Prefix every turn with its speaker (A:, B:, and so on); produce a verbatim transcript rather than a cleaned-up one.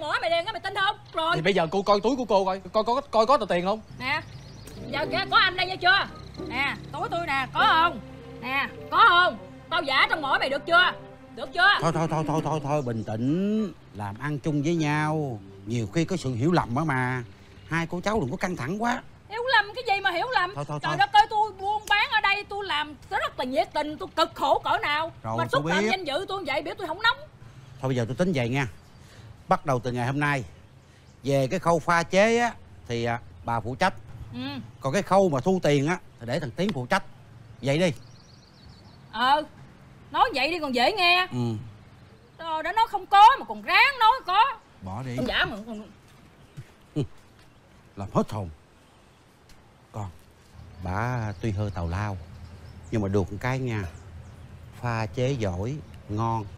A: mỏi mày liền á, mày tin không? Rồi
B: thì bây giờ cô coi túi của cô coi, coi có coi có tờ tiền không?
A: nè, giờ kìa, có anh đây nghe chưa? Nè, túi tôi nè, có không? Nè, có không? Tao giả trong mỏi mày được chưa? Được chưa?
C: Thôi thôi thôi thôi thôi thôi bình tĩnh. Làm ăn chung với nhau, nhiều khi có sự hiểu lầm á mà. Hai cô cháu đừng có căng thẳng quá.
A: Hiểu lầm cái gì mà hiểu lầm?
C: Thôi, thôi,
A: Trời
C: thôi.
A: đất ơi, tôi buôn bán ở đây, tôi làm rất là nhiệt tình, tôi cực khổ cỡ nào.
C: Rồi,
A: mà
C: tôi
A: xúc phạm
C: biết.
A: danh dự tôi vậy, biểu tôi không nóng.
C: Thôi bây giờ tôi tính vậy nha. Bắt đầu từ ngày hôm nay, về cái khâu pha chế á thì à, bà phụ trách.
A: Ừ.
C: Còn cái khâu mà thu tiền á thì để thằng Tiến phụ trách. Vậy đi.
A: Ờ, nói vậy đi còn dễ nghe.
C: Ừ.
A: Rồi đã nói không có mà còn ráng nói có.
C: Bỏ đi.
A: Con giả mà còn...
C: Làm hết hồn. Con, bà tuy hơi tào lao nhưng mà được một cái nha, pha chế giỏi, ngon,